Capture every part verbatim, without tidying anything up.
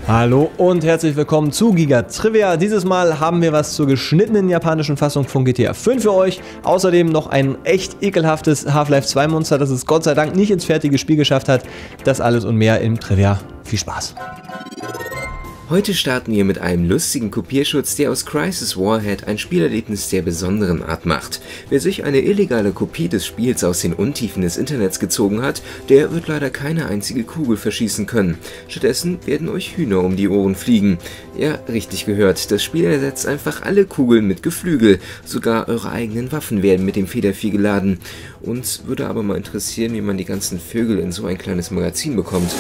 Hallo und herzlich willkommen zu Giga Trivia. Dieses Mal haben wir was zur geschnittenen japanischen Fassung von G T A fünf für euch. Außerdem noch ein echt ekelhaftes Half-Life zwei Monster, das es Gott sei Dank nicht ins fertige Spiel geschafft hat. Das alles und mehr im Trivia. Viel Spaß! Heute starten wir mit einem lustigen Kopierschutz, der aus Crisis Warhead ein Spielerlebnis der besonderen Art macht. Wer sich eine illegale Kopie des Spiels aus den Untiefen des Internets gezogen hat, der wird leider keine einzige Kugel verschießen können. Stattdessen werden euch Hühner um die Ohren fliegen. Ja, richtig gehört, das Spiel ersetzt einfach alle Kugeln mit Geflügel. Sogar eure eigenen Waffen werden mit dem Federvieh geladen. Uns würde aber mal interessieren, wie man die ganzen Vögel in so ein kleines Magazin bekommt.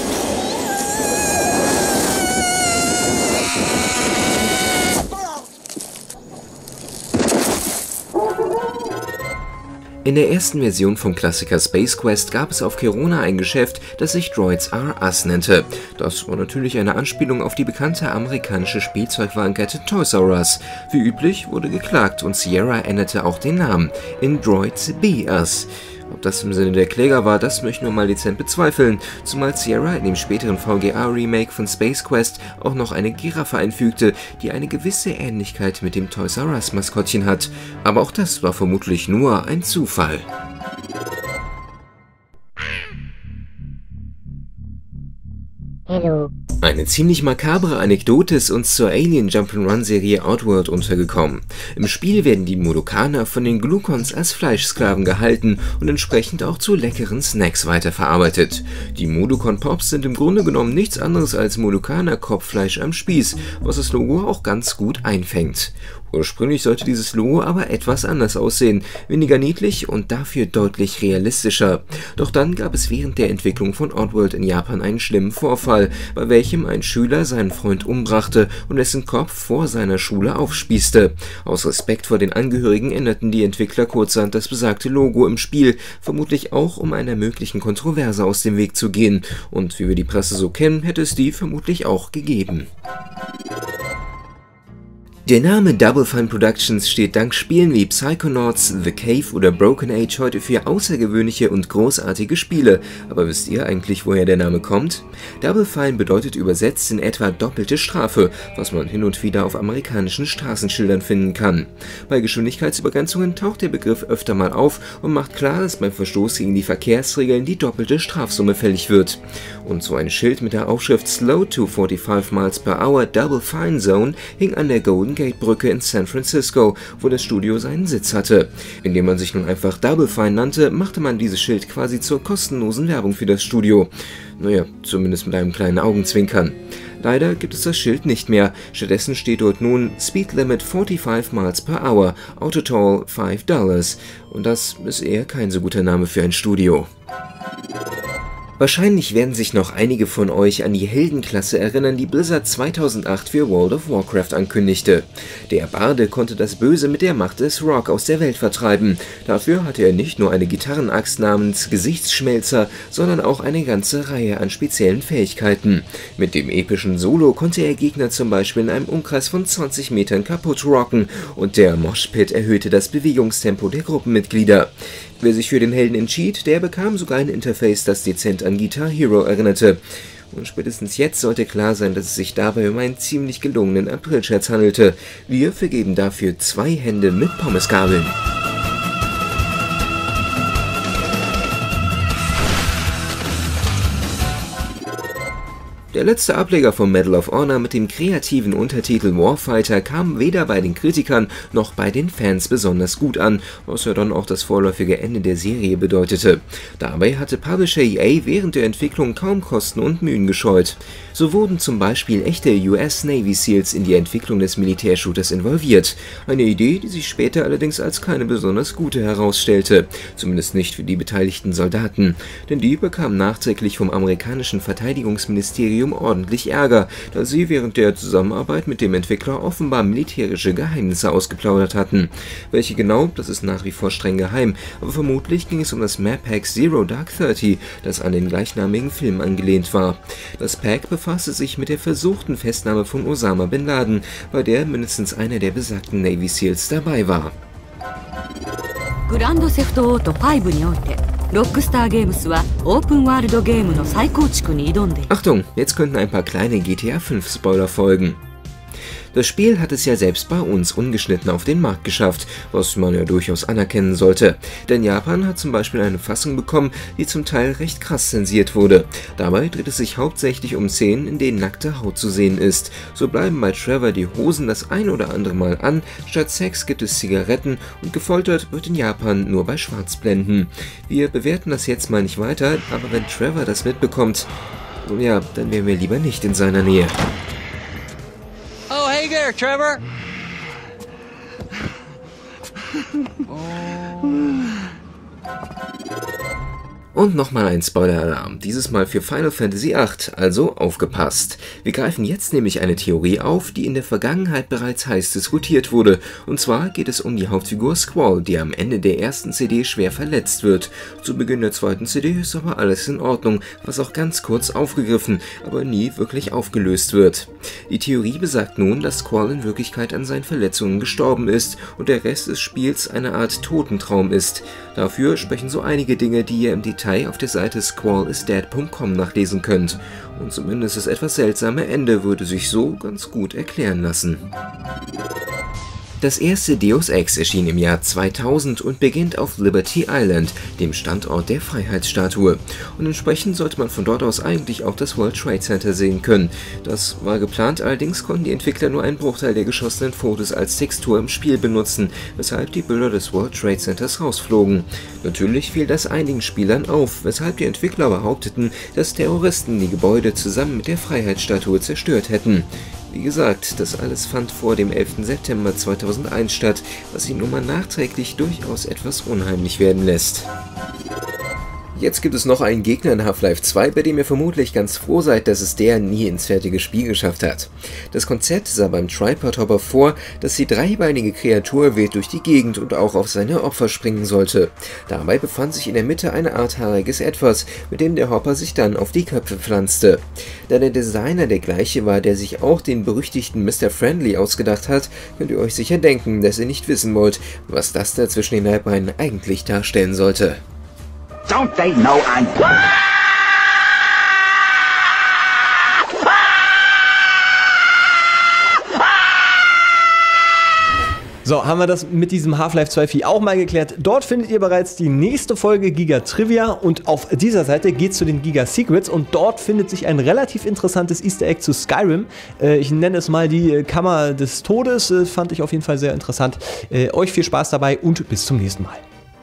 In der ersten Version vom Klassiker Space Quest gab es auf Kerona ein Geschäft, das sich Droids R Us nannte. Das war natürlich eine Anspielung auf die bekannte amerikanische Spielzeugwarenkette Toys R Us. Wie üblich wurde geklagt und Sierra änderte auch den Namen in Droids B Us. Ob das im Sinne der Kläger war, das möchten wir mal dezent bezweifeln, zumal Sierra in dem späteren V G A-Remake von Space Quest auch noch eine Giraffe einfügte, die eine gewisse Ähnlichkeit mit dem Toys R Us-Maskottchen hat. Aber auch das war vermutlich nur ein Zufall. Hello. Eine ziemlich makabre Anekdote ist uns zur Alien-Jump'n'Run-Serie Outworld untergekommen. Im Spiel werden die Molokaner von den Glucons als Fleischsklaven gehalten und entsprechend auch zu leckeren Snacks weiterverarbeitet. Die Molokon-Pops sind im Grunde genommen nichts anderes als Molokaner-Kopffleisch am Spieß, was das Logo auch ganz gut einfängt. Ursprünglich sollte dieses Logo aber etwas anders aussehen, weniger niedlich und dafür deutlich realistischer. Doch dann gab es während der Entwicklung von Outworld in Japan einen schlimmen Vorfall, bei welchem ein Schüler seinen Freund umbrachte und dessen Kopf vor seiner Schule aufspießte. Aus Respekt vor den Angehörigen änderten die Entwickler kurzerhand das besagte Logo im Spiel, vermutlich auch um einer möglichen Kontroverse aus dem Weg zu gehen. Und wie wir die Presse so kennen, hätte es die vermutlich auch gegeben. Der Name Double Fine Productions steht dank Spielen wie Psychonauts, The Cave oder Broken Age heute für außergewöhnliche und großartige Spiele. Aber wisst ihr eigentlich, woher der Name kommt? Double Fine bedeutet übersetzt in etwa doppelte Strafe, was man hin und wieder auf amerikanischen Straßenschildern finden kann. Bei Geschwindigkeitsübergrenzungen taucht der Begriff öfter mal auf und macht klar, dass beim Verstoß gegen die Verkehrsregeln die doppelte Strafsumme fällig wird. Und so ein Schild mit der Aufschrift Slow to forty-five miles per hour Double Fine Zone hing an der Golden Gate Brücke in San Francisco, wo das Studio seinen Sitz hatte. Indem man sich nun einfach Double Fine nannte, machte man dieses Schild quasi zur kostenlosen Werbung für das Studio. Naja, zumindest mit einem kleinen Augenzwinkern. Leider gibt es das Schild nicht mehr, stattdessen steht dort nun Speed Limit forty-five miles per hour, Autotoll five dollars. Und das ist eher kein so guter Name für ein Studio. Wahrscheinlich werden sich noch einige von euch an die Heldenklasse erinnern, die Blizzard zweitausendacht für World of Warcraft ankündigte. Der Barde konnte das Böse mit der Macht des Rock aus der Welt vertreiben. Dafür hatte er nicht nur eine Gitarrenaxt namens Gesichtsschmelzer, sondern auch eine ganze Reihe an speziellen Fähigkeiten. Mit dem epischen Solo konnte er Gegner zum Beispiel in einem Umkreis von zwanzig Metern kaputt rocken und der Moshpit erhöhte das Bewegungstempo der Gruppenmitglieder. Wer sich für den Helden entschied, der bekam sogar ein Interface, das dezent an Guitar Hero erinnerte. Und spätestens jetzt sollte klar sein, dass es sich dabei um einen ziemlich gelungenen Aprilscherz handelte. Wir vergeben dafür zwei Hände mit Pommesgabeln. Der letzte Ableger von Medal of Honor mit dem kreativen Untertitel Warfighter kam weder bei den Kritikern noch bei den Fans besonders gut an, was ja dann auch das vorläufige Ende der Serie bedeutete. Dabei hatte Publisher E A während der Entwicklung kaum Kosten und Mühen gescheut. So wurden zum Beispiel echte U S Navy Seals in die Entwicklung des Militärshooters involviert. Eine Idee, die sich später allerdings als keine besonders gute herausstellte. Zumindest nicht für die beteiligten Soldaten. Denn die bekamen nachträglich vom amerikanischen Verteidigungsministerium ordentlich Ärger, da sie während der Zusammenarbeit mit dem Entwickler offenbar militärische Geheimnisse ausgeplaudert hatten. Welche genau, das ist nach wie vor streng geheim, aber vermutlich ging es um das Map-Pack Zero Dark Thirty, das an den gleichnamigen Film angelehnt war. Das Pack befasste sich mit der versuchten Festnahme von Osama Bin Laden, bei der mindestens einer der besagten Navy Seals dabei war. グランドセフトオートファイブにおいて Rockstar Games はオープンワールドゲームの再構築に挑んでいる。 Achtung, jetzt könnten ein paar kleine G T A fünf Spoiler folgen. Das Spiel hat es ja selbst bei uns ungeschnitten auf den Markt geschafft, was man ja durchaus anerkennen sollte. Denn Japan hat zum Beispiel eine Fassung bekommen, die zum Teil recht krass zensiert wurde. Dabei dreht es sich hauptsächlich um Szenen, in denen nackte Haut zu sehen ist. So bleiben bei Trevor die Hosen das ein oder andere Mal an, statt Sex gibt es Zigaretten und gefoltert wird in Japan nur bei Schwarzblenden. Wir bewerten das jetzt mal nicht weiter, aber wenn Trevor das mitbekommt, nun ja, dann wären wir lieber nicht in seiner Nähe. Oh, hey there, Trevor. Und nochmal ein Spoiler-Alarm, dieses Mal für Final Fantasy acht, also aufgepasst. Wir greifen jetzt nämlich eine Theorie auf, die in der Vergangenheit bereits heiß diskutiert wurde. Und zwar geht es um die Hauptfigur Squall, die am Ende der ersten C D schwer verletzt wird. Zu Beginn der zweiten C D ist aber alles in Ordnung, was auch ganz kurz aufgegriffen, aber nie wirklich aufgelöst wird. Die Theorie besagt nun, dass Squall in Wirklichkeit an seinen Verletzungen gestorben ist und der Rest des Spiels eine Art Totentraum ist. Dafür sprechen so einige Dinge, die ihr im Detail auf der Seite squall is dead punkt com nachlesen könnt. Und zumindest das etwas seltsame Ende würde sich so ganz gut erklären lassen. Das erste Deus Ex erschien im Jahr zweitausend und beginnt auf Liberty Island, dem Standort der Freiheitsstatue. Und entsprechend sollte man von dort aus eigentlich auch das World Trade Center sehen können. Das war geplant, allerdings konnten die Entwickler nur einen Bruchteil der geschossenen Fotos als Textur im Spiel benutzen, weshalb die Bilder des World Trade Centers rausflogen. Natürlich fiel das einigen Spielern auf, weshalb die Entwickler behaupteten, dass Terroristen die Gebäude zusammen mit der Freiheitsstatue zerstört hätten. Wie gesagt, das alles fand vor dem elften September zweitausendeins statt, was die Nummer nachträglich durchaus etwas unheimlich werden lässt. Jetzt gibt es noch einen Gegner in Half-Life zwei, bei dem ihr vermutlich ganz froh seid, dass es der nie ins fertige Spiel geschafft hat. Das Konzept sah beim Tripod-Hopper vor, dass die dreibeinige Kreatur wild durch die Gegend und auch auf seine Opfer springen sollte. Dabei befand sich in der Mitte eine Art haariges Etwas, mit dem der Hopper sich dann auf die Köpfe pflanzte. Da der Designer der gleiche war, der sich auch den berüchtigten Mister Friendly ausgedacht hat, könnt ihr euch sicher denken, dass ihr nicht wissen wollt, was das da zwischen den Leibbeinen eigentlich darstellen sollte. Don't they know I'm... So, haben wir das mit diesem Half-Life zwei Vieh auch mal geklärt. Dort findet ihr bereits die nächste Folge Giga Trivia und auf dieser Seite geht es zu den Giga Secrets und dort findet sich ein relativ interessantes Easter Egg zu Skyrim. Äh, ich nenne es mal die Kammer des Todes, äh, fand ich auf jeden Fall sehr interessant. Äh, euch viel Spaß dabei und bis zum nächsten Mal.